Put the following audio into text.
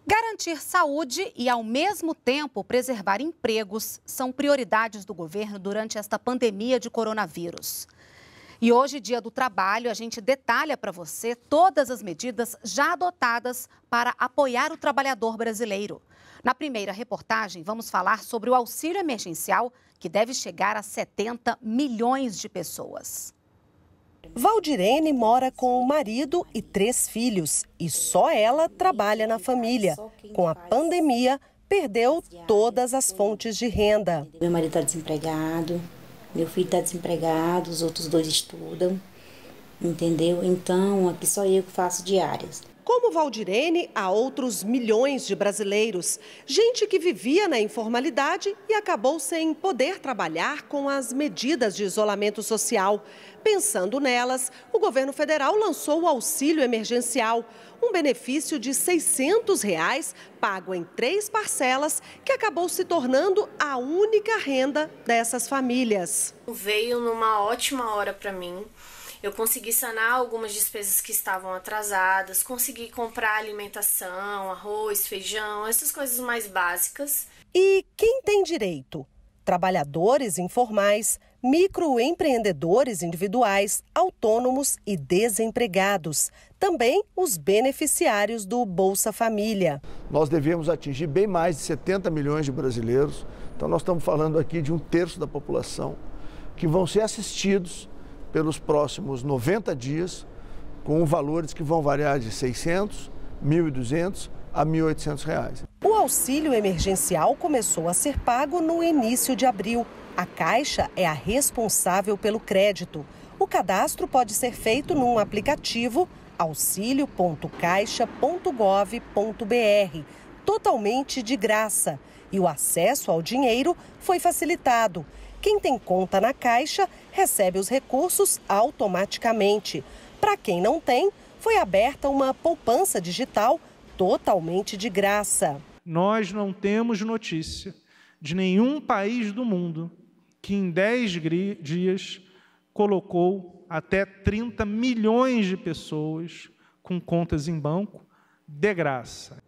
Garantir saúde e, ao mesmo tempo, preservar empregos são prioridades do governo durante esta pandemia de coronavírus. E hoje, Dia do Trabalho, a gente detalha para você todas as medidas já adotadas para apoiar o trabalhador brasileiro. Na primeira reportagem, vamos falar sobre o auxílio emergencial, que deve chegar a 70 milhões de pessoas. Valdirene mora com o marido e 3 filhos e só ela trabalha na família. Com a pandemia, perdeu todas as fontes de renda. Meu marido está desempregado, meu filho está desempregado, os outros 2 estudam, entendeu? Então, aqui só eu que faço diárias. Como Valdirene, há outros milhões de brasileiros. Gente que vivia na informalidade e acabou sem poder trabalhar com as medidas de isolamento social. Pensando nelas, o governo federal lançou o auxílio emergencial, um benefício de R$ 600 pago em 3 parcelas, que acabou se tornando a única renda dessas famílias. Veio numa ótima hora para mim. Eu consegui sanar algumas despesas que estavam atrasadas, consegui comprar alimentação, arroz, feijão, essas coisas mais básicas. E quem tem direito? Trabalhadores informais, microempreendedores individuais, autônomos e desempregados. Também os beneficiários do Bolsa Família. Nós devemos atingir bem mais de 70 milhões de brasileiros. Então nós estamos falando aqui de 1/3 da população que vão ser assistidos pelos próximos 90 dias, com valores que vão variar de R$ 600, R$ 1.200 a R$ 1.800. O auxílio emergencial começou a ser pago no início de abril. A Caixa é a responsável pelo crédito. O cadastro pode ser feito num aplicativo auxilio.caixa.gov.br, totalmente de graça. E o acesso ao dinheiro foi facilitado. Quem tem conta na Caixa recebe os recursos automaticamente. Para quem não tem, foi aberta uma poupança digital totalmente de graça. Nós não temos notícia de nenhum país do mundo que em 10 dias colocou até 30 milhões de pessoas com contas em banco de graça.